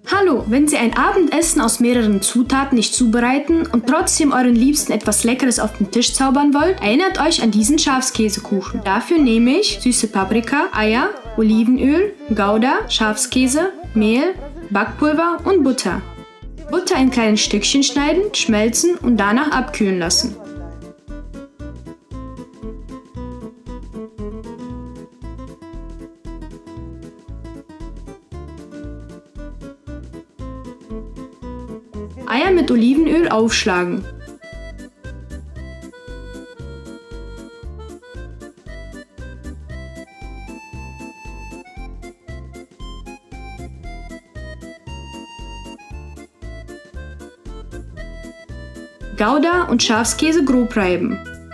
Hallo, wenn Sie ein Abendessen aus mehreren Zutaten nicht zubereiten und trotzdem euren Liebsten etwas Leckeres auf den Tisch zaubern wollt, erinnert euch an diesen Schafskäsekuchen. Dafür nehme ich süße Paprika, Eier, Olivenöl, Gouda, Schafskäse, Mehl, Backpulver und Butter. Butter in kleinen Stückchen schneiden, schmelzen und danach abkühlen lassen. Eier mit Olivenöl aufschlagen. Gouda und Schafskäse grob reiben.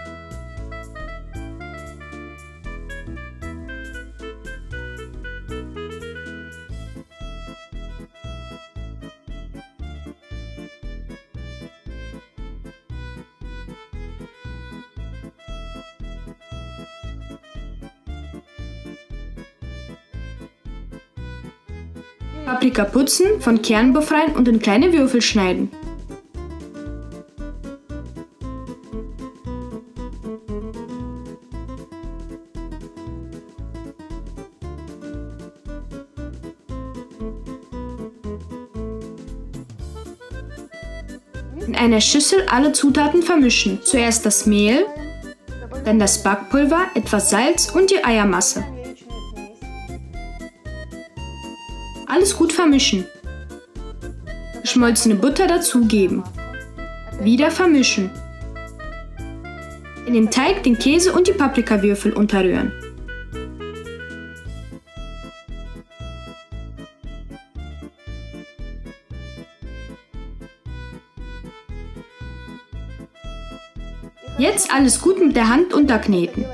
Paprika putzen, von Kern befreien und in kleine Würfel schneiden. In einer Schüssel alle Zutaten vermischen. Zuerst das Mehl, dann das Backpulver, etwas Salz und die Eiermasse. Alles gut vermischen. Geschmolzene Butter dazugeben. Wieder vermischen. In den Teig den Käse und die Paprikawürfel unterrühren. Jetzt alles gut mit der Hand unterkneten.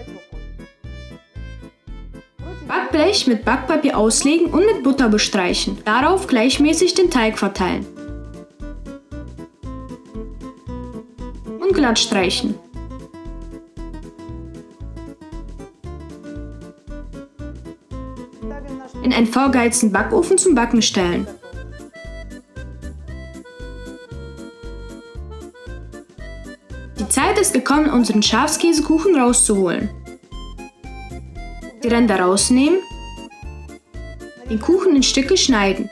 Backblech mit Backpapier auslegen und mit Butter bestreichen. Darauf gleichmäßig den Teig verteilen. Und glatt streichen. In einen vorgeheizten Backofen zum Backen stellen. Die Zeit ist gekommen, unseren Schafskäsekuchen rauszuholen. Die Ränder rausnehmen, den Kuchen in Stücke schneiden.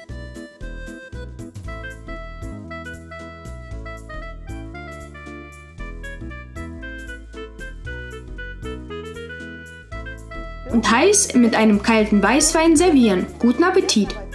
Und heiß mit einem kalten Weißwein servieren. Guten Appetit!